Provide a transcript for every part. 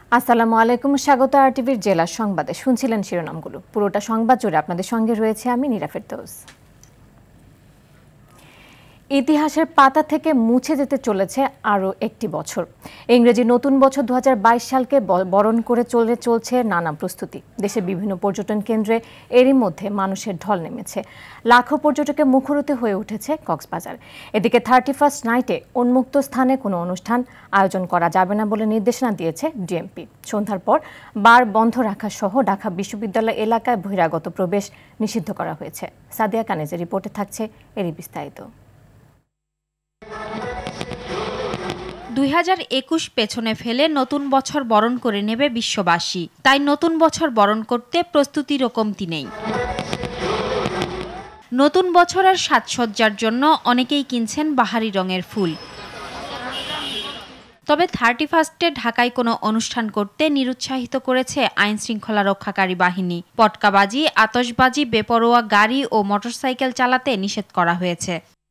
আসসালামু আলাইকুম, স্বাগত আরটিভির জেলা সংবাদে। শুনছিলেন শিরোনামগুলো, পুরোটা সংবাদ জুড়ে আপনাদের সঙ্গে রয়েছে আমি নীরা ফেরদৌস। ইতিহাসের পাতা থেকে মুছে যেতে চলেছে আরও একটি বছর। ইংরেজি নতুন বছর 2022 সালকে বরণ করে চলছে নানা প্রস্তুতি। দেশের বিভিন্ন পর্যটন কেন্দ্রে এরই মধ্যে মানুষের ঢল নেমেছে। লাখো পর্যটকে মুখরিত হয়ে উঠেছে কক্সবাজার। এদিকে 31st নাইটে উন্মুক্ত স্থানে কোনো অনুষ্ঠান আয়োজন করা যাবে না বলে নির্দেশনা দিয়েছে ডিএমপি। সন্ধ্যার পর বার বন্ধ রাখা সহ ঢাকা বিশ্ববিদ্যালয় এলাকায় বহিরাগত প্রবেশ নিষিদ্ধ করা হয়েছে। সাদিয়া কানেজের রিপোর্টে থাকছে এরই বিস্তারিত। 2021 পেছনে ফেলে নতুন বছর বরণ করে নেবে বিশ্ববাসী। তাই নতুন বছর বরণ করতে প্রস্তুতিরও কমতি নেই। নতুন বছরের সাজসজ্জার জন্য অনেকেই কিনছেন বাহারি রঙের ফুল। তবে 31স্টে ঢাকায় কোনো অনুষ্ঠান করতে নিরুৎসাহিত করেছে আইন শৃঙ্খলা রক্ষাকারী বাহিনী। পটকাবাজি, আতশবাজি, বেপরোয়া গাড়ি ও মোটরসাইকেল চালাতে নিষেধ করা হয়েছে।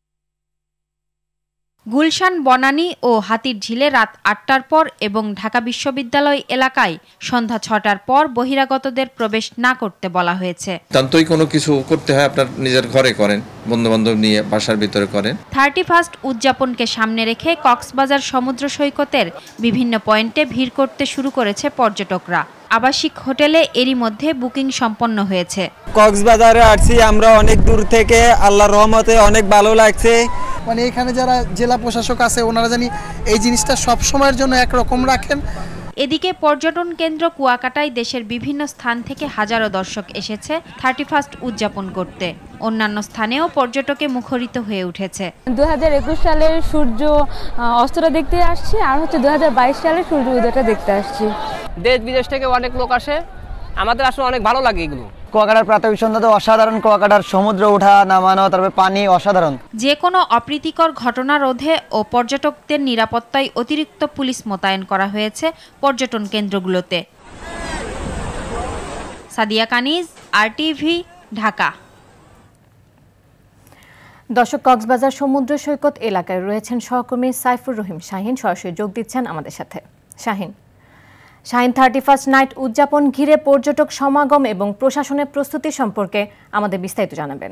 গুলশান, বনানী ও হাতির ঝিলে রাত 8টার পর এবং ঢাকা বিশ্ববিদ্যালয় এলাকায় সন্ধ্যা 6টার পর বহিরাগতদের প্রবেশ না করতে বলা হয়েছে। তান্তই কোনো কিছু করতে হয় আপনার নিজের ঘরে করেন, বন্ধু-বান্ধব নিয়ে বাসার ভিতরে করেন। 31st উদযাপনকে সামনে রেখে কক্সবাজার সমুদ্র সৈকতের বিভিন্ন পয়েন্টে ভিড় করতে শুরু করেছে পর্যটকরা। আবাসিক হোটেলে এরই মধ্যে বুকিং সম্পন্ন হয়েছে। কক্সবাজারে আসছি আমরা অনেক দূর থেকে, আল্লাহর রহমতে অনেক ভালো লাগছে। মানে এখানে যারা জেলা প্রশাসক আছে ওনারা জানি এই জিনিসটা সব সময়ের জন্য একরকম রাখেন। এদিকে পর্যটন কেন্দ্র কুয়াকাটায় দেশের বিভিন্ন স্থান থেকে হাজারো দর্শক এসেছে 31st উদযাপন করতে। অন্যান্য স্থানেও পর্যটকে মুখরিত হয়ে উঠেছে। 2021 সালের সূর্য অস্তটা দেখতে আসছি, আর 2022 সালের সূর্য উদয়টা দেখতে আসছি। দেশ বিদেশ থেকে অনেক লোক আসে, আমাদের আসলে অনেক ভালো লাগে এগুলো। কুয়াকাটার প্রাতঃ সন্ধ্যা তো অসাধারণ, কুয়াকাটার সমুদ্র ওঠা নামানো, তারপরে পানি অসাধারণ। যে কোনো অপ্রীতিকর ঘটনা রোধে ও পর্যটকদের নিরাপত্তায় অতিরিক্ত পুলিশ মোতায়েন করা হয়েছে পর্যটন কেন্দ্রগুলোতে। সাদিয়া কানিজ, আরটিভি, ঢাকা। দর্শক, কক্সবাজার সমুদ্র সৈকত এলাকায় রয়েছেন সহকর্মী সাইফুর রহিম শাহিন, সরাসরি যোগ দিচ্ছেন আমাদের সাথে। শাহিন, 31st নাইট উদযাপন ঘিরে পর্যটক সমাগম এবং প্রশাসনের প্রস্তুতি সম্পর্কে আমাদের বিস্তারিত জানাবেন।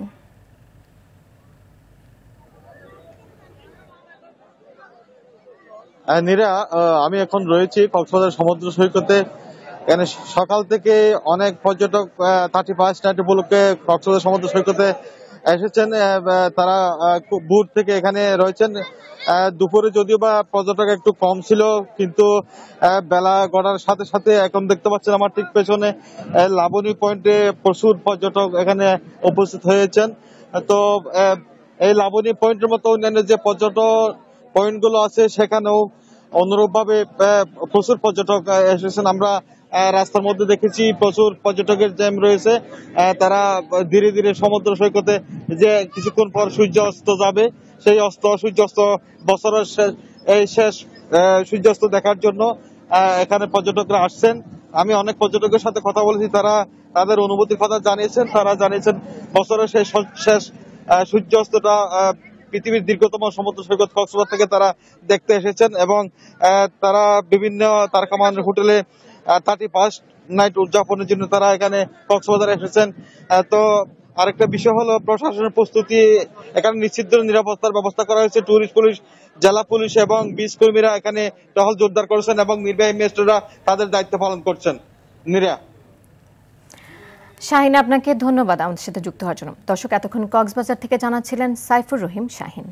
নীরা, আমি এখন রয়েছি কক্সবাজার সমুদ্র সৈকতে। এখানে সকাল থেকে অনেক পর্যটক 31st নাইট উপলক্ষে কক্সবাজার সমুদ্র সৈকতে এসেছেন। তারা খুব ভোর থেকে এখানে রয়েছেন। দুপুরে যদিও বা পর্যটক একটু কম ছিল, কিন্তু বেলা গড়ার সাথে সাথে এখন দেখতে পাচ্ছেন আমার ঠিক পেছনে লাবণী পয়েন্টে প্রচুর পর্যটক এখানে উপস্থিত হয়েছেন। তো এই লাবণী পয়েন্টের মতো অন্যান্য যে পর্যটক পয়েন্টগুলো আছে সেখানেও অনুরূপভাবে প্রচুর পর্যটক এসেছেন। আমরা রাস্তার মধ্যে দেখেছি প্রচুর পর্যটকের জ্যাম রয়েছে। তারা ধীরে ধীরে সমুদ্র সৈকতে যে কিছুক্ষণ পর সূর্য অস্ত যাবে, সেই সূর্যাস্ত বছরের শেষ সূর্যাস্ত দেখার জন্য এখানে পর্যটকরা আসছেন। আমি অনেক পর্যটকের সাথে কথা বলেছি, তারা তাদের অনুভূতির কথা জানিয়েছেন। তারা জানিয়েছেন বছরের শেষ সূর্যাস্তটা পৃথিবীর দীর্ঘতম সমুদ্র সৈকত কক্সবাজার থেকে তারা দেখতে এসেছেন এবং তারা বিভিন্ন তারকামানের হোটেলে 31st নাইট উদযাপনের জন্য তারা এখানে কক্সবাজারে এসেছেন। তো আরেকটা বিষয় হলো প্রশাসনের প্রস্তুতি। এখানে নিশ্চিত নিরাপত্তার ব্যবস্থা করা হয়েছে। টুরিস্ট পুলিশ, জেলা পুলিশ এবং বিচ কর্মীরা এখানে টহল জোরদার করেছেন এবং নির্বাহী ম্যাজিস্ট্রেটরা তাদের দায়িত্ব পালন করছেন। নীরা, শাহিন, আপনাকে ধন্যবাদ আমাদের সাথে যুক্ত হওয়ার জন্য। দর্শক, এতক্ষণ কক্সবাজার থেকে জানাচ্ছিলেন সাইফুর রহিম শাহিন।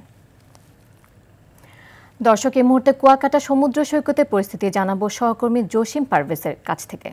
দর্শক, এই মুহূর্তে কুয়াকাটা সমুদ্র সৈকতের পরিস্থিতি জানাবো সহকর্মী জসিম পারভেজের কাছ থেকে।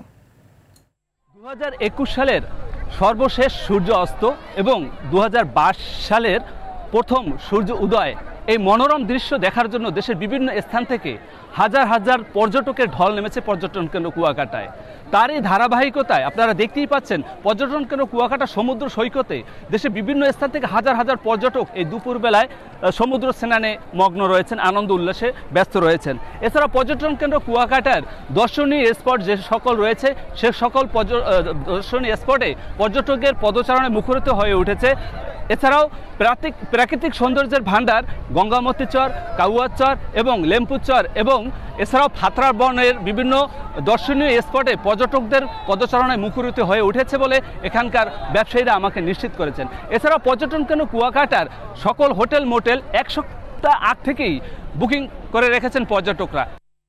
2021 সালের সর্বশেষ সূর্য অস্ত এবং 2022 সালের প্রথম সূর্য উদয়, এই মনোরম দৃশ্য দেখার জন্য দেশের বিভিন্ন স্থান থেকে হাজার হাজার পর্যটকের ঢল নেমেছে পর্যটন কেন্দ্র কুয়াকাটায়। তার এই ধারাবাহিকতায় আপনারা দেখতেই পাচ্ছেন পর্যটন কেন্দ্র কুয়াকাটা সমুদ্র সৈকতে দেশের বিভিন্ন স্থান থেকে হাজার হাজার পর্যটক এই দুপুরবেলায় সমুদ্র স্নানে মগ্ন রয়েছেন, আনন্দ উল্লাসে ব্যস্ত রয়েছেন। এছাড়া পর্যটন কেন্দ্র কুয়াকাটার দর্শনীয় স্পট যে সকল রয়েছে সে সকল দর্শনীয় স্পটে পর্যটকের পদচারণে মুখরিত হয়ে উঠেছে। এছাড়াও প্রাকৃতিক সৌন্দর্যের ভান্ডার গঙ্গামতি চর, কাউয়ার চর এবং লেম্পুর চর এবং এছাড়াও ফাতরা বনের বিভিন্ন দর্শনীয় স্পটে পর্যটকদের পদচারণায় মুখরিত হয়ে উঠেছে বলে এখানকার ব্যবসায়ীরা আমাকে নিশ্চিত করেছেন। এছাড়াও পর্যটন কেন্দ্র কুয়াকাটার সকল হোটেল মোটেল 1 সপ্তাহ আগ থেকেই বুকিং করে রেখেছেন পর্যটকরা।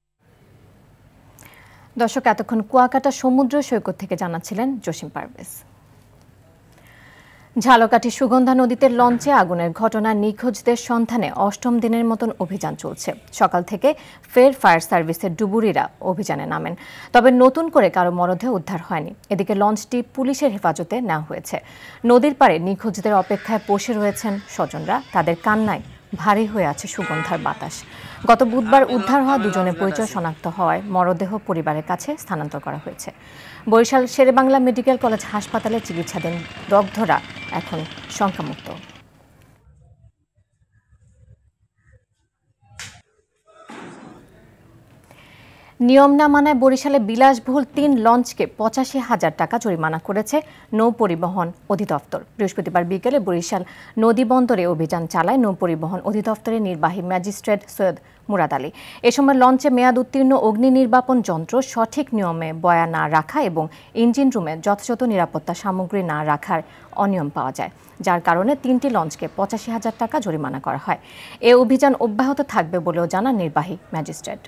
দর্শক, এতক্ষণ কুয়াকাটা সমুদ্র সৈকত থেকে জানাচ্ছিলেন জসিম পারভেজ। ঝালকাঠি সুগন্ধা নদীতে লঞ্চে আগুনের ঘটনায় নিখোঁজদের সন্ধানে 8ম দিনের মতন অভিযান চলছে। সকাল থেকে ফের ফায়ার সার্ভিসের ডুবুরিরা অভিযানে নামেন, তবে নতুন করে কারো মরদেহ উদ্ধার হয়নি। এদিকে লঞ্চটি পুলিশের হেফাজতে নেওয়া হয়েছে। নদীর পাড়ে নিখোঁজদের অপেক্ষায় বসে রয়েছেন স্বজনরা। তাদের কান্নায় ভারী হয়ে আছে সুগন্ধার বাতাস। গত বুধবার উদ্ধার হওয়া দুজনের পরিচয় শনাক্ত হওয়ায় মরদেহ পরিবারের কাছে স্থানান্তর করা হয়েছে। বরিশাল শেরেবাংলা মেডিকেল কলেজ হাসপাতালে চিকিৎসাধীন দগ্ধরা এখন শঙ্কামুক্ত। নিয়ম না মানায় বরিশালে বিলাসবহুল 3 লঞ্চকে 85,000 টাকা জরিমানা করেছে নৌ পরিবহন অধিদপ্তর। বৃহস্পতিবার বিকেলে বরিশাল নদী বন্দরে অভিযান চালায় নৌ পরিবহন অধিদপ্তরের নির্বাহী ম্যাজিস্ট্রেট সৈয়দ মুরাদ আলী। এ সময় লঞ্চে মেয়াদ উত্তীর্ণ অগ্নি নির্বাপন যন্ত্র সঠিক নিয়মে বয়া না রাখা এবং ইঞ্জিন রুমে যথাযথ নিরাপত্তা সামগ্রী না রাখার অনিয়ম পাওয়া যায়, যার কারণে 3টি লঞ্চকে 85,000 টাকা জরিমানা করা হয়। এ অভিযান অব্যাহত থাকবে বলেও জানান নির্বাহী ম্যাজিস্ট্রেট।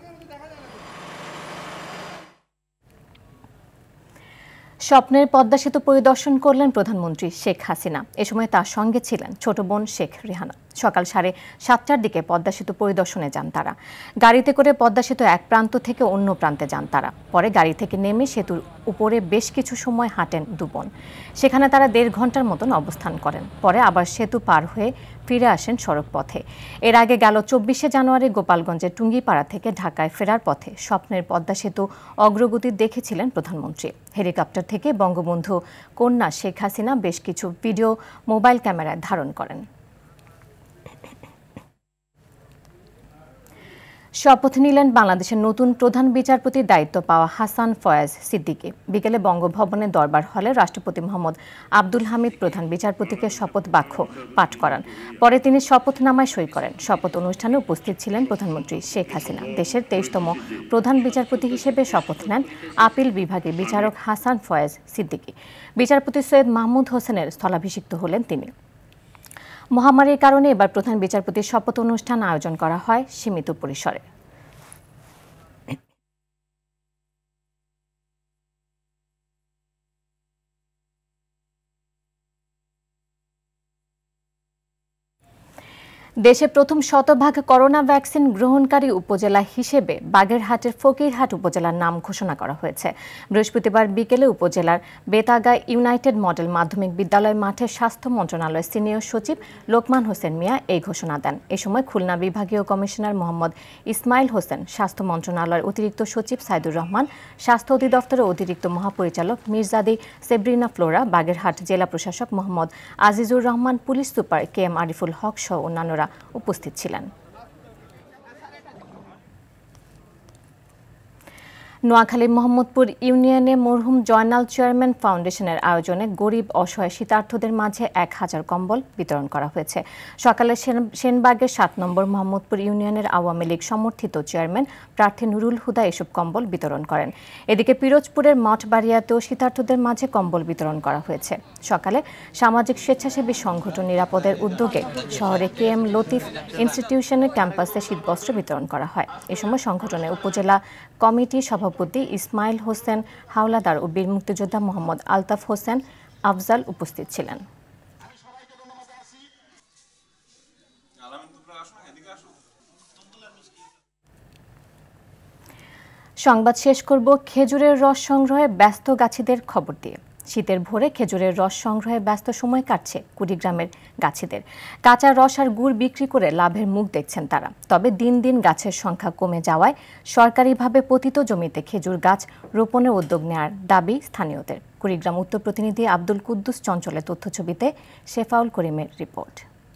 স্বপ্নের পদ্মা সেতু পরিদর্শন করলেন প্রধানমন্ত্রী শেখ হাসিনা। এ সময় তার সঙ্গে ছিলেন ছোট বোন শেখ রেহানা। সকাল 7:30টার দিকে পদ্মা সেতু পরিদর্শনে যান তারা। গাড়িতে করে পদ্মা সেতু এক প্রান্ত থেকে অন্য প্রান্তে যান তারা। পরে গাড়ি থেকে নেমে সেতুর উপরে বেশ কিছু সময় হাঁটেন দুবোন। সেখানে তারা 1.5 ঘন্টার মতন অবস্থান করেন। পরে আবার সেতু পার হয়ে ফিরে আসেন সড়ক পথে। এর আগে গেল 24শে জানুয়ারি গোপালগঞ্জের টুঙ্গিপাড়া থেকে ঢাকায় ফেরার পথে স্বপ্নের পদ্মা সেতু অগ্রগতি দেখেছিলেন প্রধানমন্ত্রী। হেলিকপ্টার থেকে বঙ্গবন্ধু কন্যা শেখ হাসিনা বেশ কিছু ভিডিও মোবাইল ক্যামেরায় ধারণ করেন। শপথ নিলেন বাংলাদেশের নতুন প্রধান বিচারপতির দায়িত্ব পাওয়া হাসান ফয়েজ সিদ্দিকী। বিকেলে বঙ্গভবনের দরবার হলে রাষ্ট্রপতি মোহাম্মদ আব্দুল হামিদ প্রধান বিচারপতিকে শপথ বাক্য পাঠ করান। পরে তিনি শপথনামায় সই করেন। শপথ অনুষ্ঠানে উপস্থিত ছিলেন প্রধানমন্ত্রী শেখ হাসিনা। দেশের 23তম প্রধান বিচারপতি হিসেবে শপথ নেন আপিল বিভাগের বিচারক হাসান ফয়েজ সিদ্দিকী। বিচারপতি সৈয়দ মাহমুদ হোসেনের স্থলাভিষিক্ত হলেন তিনি। মহামারীর কারণে এবার প্রধান বিচারপতির শপথ অনুষ্ঠান আয়োজন করা হয় সীমিত পরিসরে। দেশে প্রথম শতভাগ করোনা ভ্যাকসিন গ্রহণকারী উপজেলা হিসেবে বাগেরহাটের ফকিরহাট উপজেলার নাম ঘোষণা করা হয়েছে। বৃহস্পতিবার বিকেলে উপজেলার বেতাগা ইউনাইটেড মডেল মাধ্যমিক বিদ্যালয় মাঠে স্বাস্থ্য মন্ত্রণালয়ের সিনিয়র সচিব লোকমান হোসেন মিয়া এই ঘোষণা দেন। এ সময় খুলনা বিভাগীয় কমিশনার মোহাম্মদ ইসমাইল হোসেন, স্বাস্থ্য মন্ত্রণালয়ের অতিরিক্ত সচিব সাইদুর রহমান, স্বাস্থ্য অধিদপ্তরের অতিরিক্ত মহাপরিচালক মির্জাদি সেব্রিনা ফ্লোরা, বাগেরহাট জেলা প্রশাসক Mohammad Azizur Rahman, police super KM Ariful Haque সহ অন্যান্যরা উপস্থিত ছিলেন। নোয়াখালীর মোহাম্মদপুর ইউনিয়নে মরহুম জয়নাল চেয়ারম্যান ফাউন্ডেশনের আয়োজনে গরিব অসহায় শীতার্থদের মাঝে 1000 কম্বল বিতরণ করা হয়েছে। সকালে সেনবাগের 7 নম্বর মোহাম্মদপুর ইউনিয়নের আওয়ামী লীগ সমর্থিত চেয়ারম্যান প্রার্থী নুরুল হুদা এসব কম্বল বিতরণ করেন। এদিকে পিরোজপুরের মঠবাড়িয়াতেও শীতার্থদের মাঝে কম্বল বিতরণ করা হয়েছে। সকালে সামাজিক স্বেচ্ছাসেবী সংগঠন নিরাপদের উদ্যোগে শহরে KM লতিফ ইনস্টিটিউশনের ক্যাম্পাসে শীতবস্ত্র বিতরণ করা হয়। এ সময় সংগঠনের উপজেলা কমিটি সভাপতি ইসমাইল হোসেন হাওলাদার ও বীর মুক্তিযোদ্ধা মোহাম্মদ আলতাফ হোসেন আফজাল উপস্থিত ছিলেন। সংবাদ শেষ করব খেজুরের রস সংগ্রহে ব্যস্ত গাছিদের খবর দিয়ে। শীতের ভোরে খেজুরের রস সংগ্রহে ব্যস্ত সময় কাটছে কুড়িগ্রামের গাছিদের। কাঁচা রস আর গুড় বিক্রি করে লাভের মুখ দেখছেন তারা। তবে দিন দিন গাছের সংখ্যা কমে যাওয়ায় সরকারিভাবে পতিত জমিতে খেজুর গাছ রোপণের উদ্যোগ নেওয়ার দাবি স্থানীয়দের। কুড়িগ্রাম উত্তর প্রতিনিধি আব্দুল কুদ্দুস চঞ্চলের তথ্যছবিতে শেফাউল করিমের রিপোর্ট।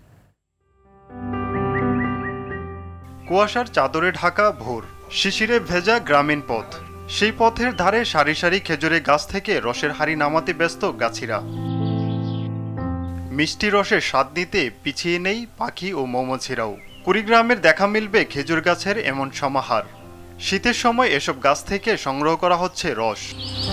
কুয়াশার চাদরে ঢাকা ভোর, শিশিরে ভেজা গ্রামীণ পথ। সেই পথের ধারে সারি সারি খেজুরের গাছ থেকে রসের হাড়ি নামাতে ব্যস্ত গাছিরা। মিষ্টি রসের স্বাদ নিতে পিছিয়ে নেই পাখি ও মৌমাছিরাও। কুড়িগ্রামের দেখা মিলবে খেজুর গাছের এমন সমাহার। শীতের সময় এসব গাছ থেকে সংগ্রহ করা হচ্ছে রস।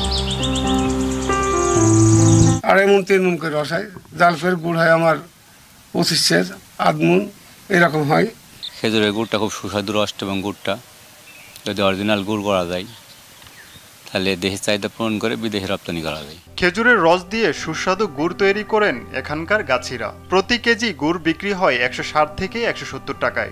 2.5 মণ 3 মণ করে রস হয়। জালফের গুড় হয় আমার 25 8 মণ এরকম হয়। খেজুরের গুড়টা খুব সুস্বাদু রস এবং গুড়টা যদি অরিজিনাল গুড় করা যায় তাহলে দেশের চাহিদা পূরণ করে বিদেশে রপ্তানি করা যায়। খেজুরের রস দিয়ে সুস্বাদু গুড় তৈরি করেন এখানকার গাছিরা। প্রতি কেজি গুড় বিক্রি হয় 160 থেকে 170 টাকায়।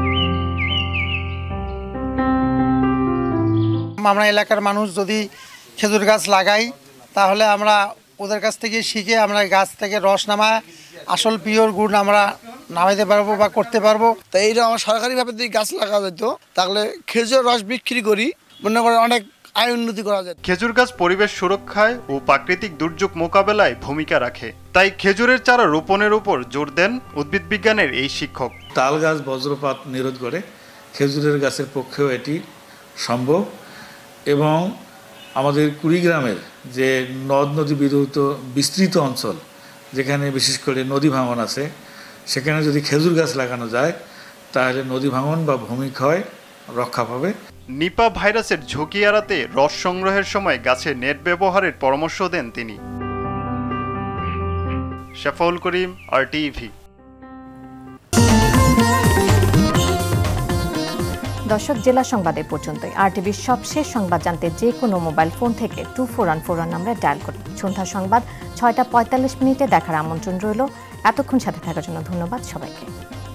আমরা এলাকার মানুষ যদি খেজুর গাছ লাগাই তাহলে আমরা ওদের কাছ থেকে শিখে আমরা গাছ থেকে রস নামায় আসল পিওর গুড় আমরা নামাইতে পারবো বা করতে পারবো। তাই এইটা আমার সরকারিভাবে যদি গাছ লাগা যেত তাহলে খেজুর রস বিক্রি করি মনে করে অনেক আয় উন্নতি করা যায়। খেজুর গাছ পরিবেশ সুরক্ষায় ও প্রাকৃতিক দুর্যোগ মোকাবেলায় ভূমিকা রাখে। তাই খেজুরের চারা রোপণের উপর জোর দেন উদ্ভিদ বিজ্ঞানের এই শিক্ষক। তাল গাছ বজ্রপাত নিরোধ করে, খেজুরের গাছের পক্ষেও এটি সম্ভব। এবং আমাদের কুড়িগ্রামের যে নদ নদী বিস্তৃত অঞ্চল, যেখানে বিশেষ করে নদী ভাঙন আছে, সেখানে যদি খেজুর গাছ লাগানো যায় তাহলে নদী ভাঙন বা ভূমিক্ষয় রক্ষা পাবে। নিপা ভাইরাসের ঝুঁকি এড়াতে রস সংগ্রহের সময় গাছে নেট ব্যবহারের পরামর্শ দেন তিনি। শাফাউল করিম, RTV। দর্শক, জেলা সংবাদে পর্যন্তই। RTVর সবশেষ সংবাদ জানতে যে কোনো মোবাইল ফোন থেকে 2414 নম্বরে ডায়াল করুন। সন্ধ্যা সংবাদ 6টা 45 মিনিটে দেখার আমন্ত্রণ রইল। এতক্ষণ সাথে থাকার জন্য ধন্যবাদ সবাইকে।